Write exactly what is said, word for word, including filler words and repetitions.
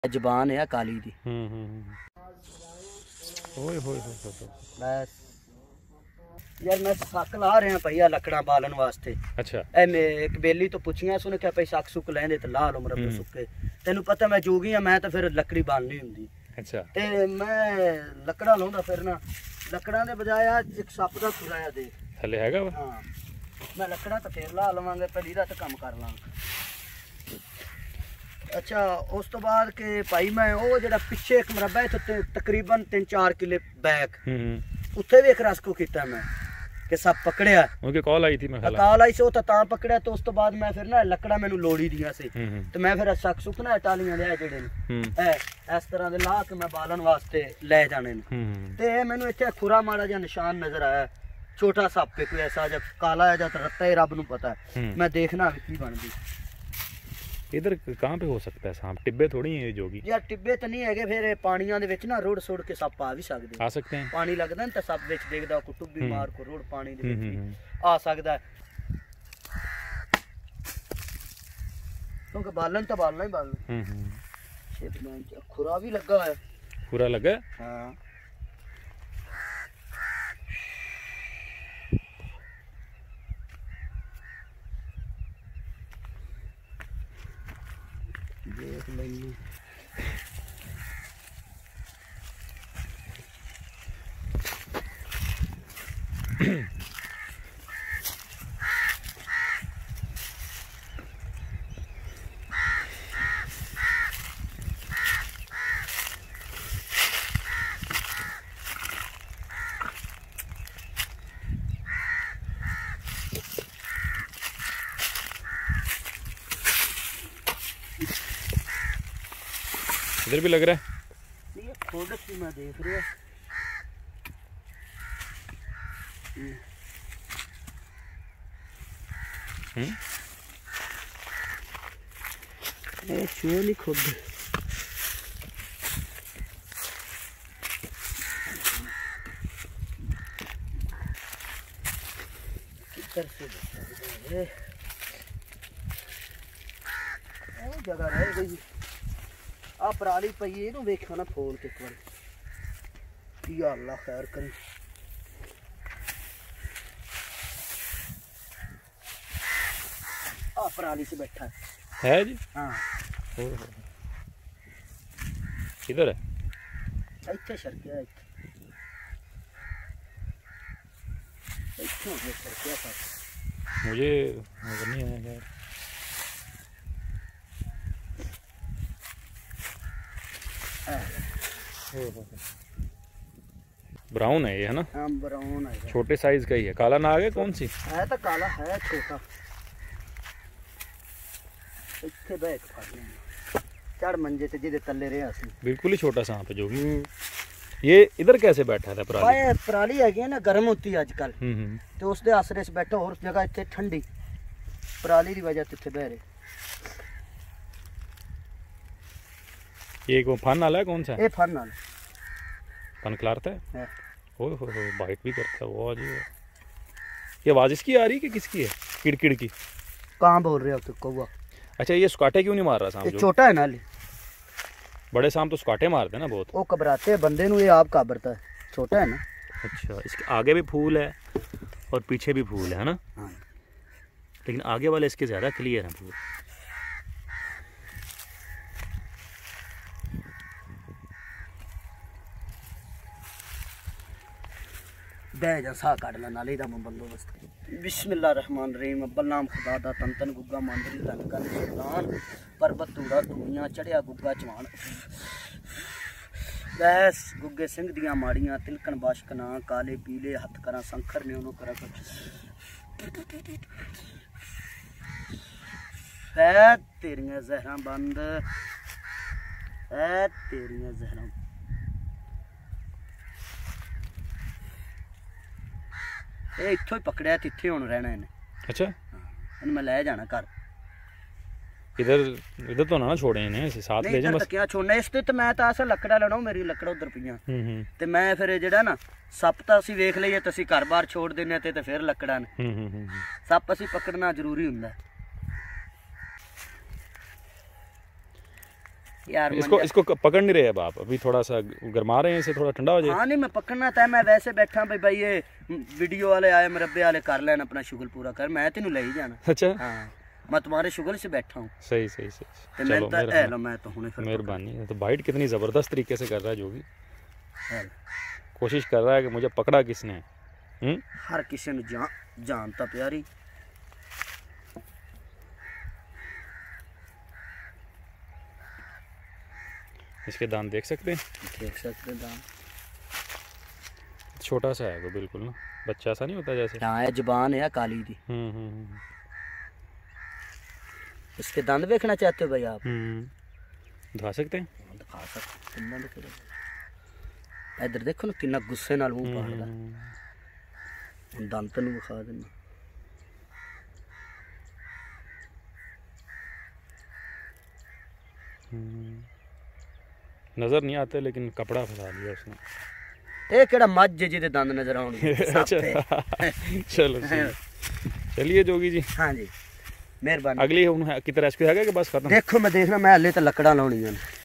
जबान है काली दी। ओए होए होए बस यार मैं सक ला रहा भैया लकड़ा बालन वास्ते। अच्छा ए मैं एक बेली तो पुछिया सुन क्या भाई सक सुक लेंदे ते ला लो मरब सुके तेन पता मैं जोगी हां मैं तो फिर लकड़ी बालनी हुंदी। अच्छा ते मैं लकड़ा लाउंदा फिर ना लकड़ा दे बजाय एक सप दा खुराया दे थले हैगा। हां मैं लकड़ा तो फिर ला लवांगे पहली रात काम कर लांगा। अच्छा उस तो बाद के भाई मैं वो जेड़ा पिछे एक मरबा है तकरीबन तीन चार किले बैक उत्थे भी एक रस्को कीता मैं कि सब पकड़िया उनके कॉल आई थी मैं कॉल आई से तो ता पकड़िया तो उस तो बाद मैं फिर ना लकड़ा मैनू लोड़ी दिया सी ते मैं फिर सक सुक ना टालियां ले जेड़े ने ए इस तरह दे ला के मैं बालन वास्ते ले जाने ने ते मैनू इत्थे खुरा माड़ा जिहा निशान नजर आया छोटा सप पे कोई ऐसा जब काला है या रत्ता ही रब नू पता है मैं देखना की बनदी। इधर कहाँ पे हो सकता है सांप टिब्बे थोड़ी है जोगी यार टिब्बे तो नहीं है फिर पानियां दे विच ना रोड सोड़ के सप आ भी सकदे आ सकते हैं पानी लगदा ना ते सप विच देखदा को टुब्बी मार को रोड पानी दे विच आ सकदा है क्योंकि बालन तो बालना ही बालना। हम्म हम्म खुरा भी लगा है खुरा लगा हां देख लेंगे इधर भी लग रहा है ये खोड़ सी मैं देख रहा हम्म ये छुए नहीं खुद किधर से जगह रह गई आ पराली पई इहनू वेखो ना फोल के एक बार या अल्लाह खैर करे। आ पराली से बैठा है है जी हाँ किधर है इत्थे शर्किया इत्थे इत्थे शर्किया पास मुझे नजर नहीं आया यार। ब्राउन है ये है ना हाँ ब्राउन है छोटे साइज का ही है काला ना आ गया कौन सी है तो काला है छोटा इत्थे बैठ चढ़ मंजे ते जिदे तले रहे असी बिल्कुल ही छोटा सांप है जोगी। ये इधर कैसे बैठा था पराली भाई पराली है ना गर्म होती है आजकल तो उसके आसरे से बैठा और जगह इत्थे ठंडी पराली की वजह से बह रहे। ये को फन वाला है कौन सा ये फन वाला फन खिलाता है ओए हो हो बाइट भी करता है वो जी। ये आवाज इसकी आ रही है कि किसकी है किड़किड़ की कहाँ बोल रहे हो तो कौवा। अच्छा ये सुकाटे क्यों नहीं मार रहा सांप छोटा है ना बड़े सांप तो सुकाटे मारते हैं ना बहुत वो घबराते हैं बंदे ये आप काबरता है छोटा है ना। अच्छा इसके आगे भी फूल है और पीछे भी फूल है ना हाँ। लेकिन आगे वाले इसके ज्यादा क्लियर है फूल। बह जा सा कट ला नाले दा बंदोबस्त। बिस्मिल्लाह रहमान रहीम अब्बल नाम खुदा दा तन तन गुग्गा मांदरी तन कर सुल्तान पर्वत तूड़ा दुनिया चढ़िया गुग्गा चवान बस गुग्गे सिंह दियां माड़ियां तिलकन बाशकना काले पीले हथ करा संखर ने उन्हों करा है तेरियां जहरां बंद है तेरियां जहरां ये इत्थों ही पकड़िया इत्थे हुण रहना इन्हें। अच्छा इन्हें मैं ले जाना घर इधर इधर तो ना छोड़े इन्हें साथ ले जा बस क्या छोड़ना इस ते मैं तो असल लकड़ा लेना मेरी लकड़ा उधर पईयां ते मैं फिर जेड़ा ना सप तो असीं वेख लईए ते असीं घर बार छोड़ देने ते ते फिर लकड़ा ने सप असीं पकड़ना जरूरी हुंदा। यार इसको इसको पकड़ नहीं रहे अब आप, अभी थोड़ा सा गरमा रहे हैं, इसे थोड़ा ठंडा हो जाए। हाँ नहीं मैं पकड़ना था, मैं वैसे बैठा भाई भाई ये वीडियो वाले आए मुरब्बे वाले कर लेना अपना शुगल पूरा कर, मैं तेन ले ही जाना। अच्छा हाँ मैं तुम्हारे शुगल से बैठा हूँ। सही सही सही, चलो मैं, मैं तो मेहरबानी। तो बाइट कितनी ज़बरदस्त तरीके से कर रहा है जोगी, कोशिश कर रहा है कि मुझे पकड़ा किसने। हुँ? हर किसी ने जान जानता प्यारी। इसके दांत देख सकते हैं, देख सकते हैं दांत, छोटा सा है वो बिल्कुल ना, बच्चा सा नहीं होता जैसे। हाँ है जुबान है काली दी। हम्म हम्म। इसके दांत देखना चाहते हो भाई आप? दिखा सकते हैं, दिखा सकते हैं। इधर देखो ना कितना गुस्से नाल मुंह पाड़दा, दांत नूं दिखा देना। नजर नहीं आते लेकिन कपड़ा फैला लिया उसने। ये केड़ा मझ जिहदे दंद नजर आउणगे। चलो चलिए जोगी जी। हाँ जी मेहरबानी। अगली कितना रेस्क्यू है कि बस खत्म? देखो मैं देखना, मैं हले तो लकड़ा लाउणियां ने।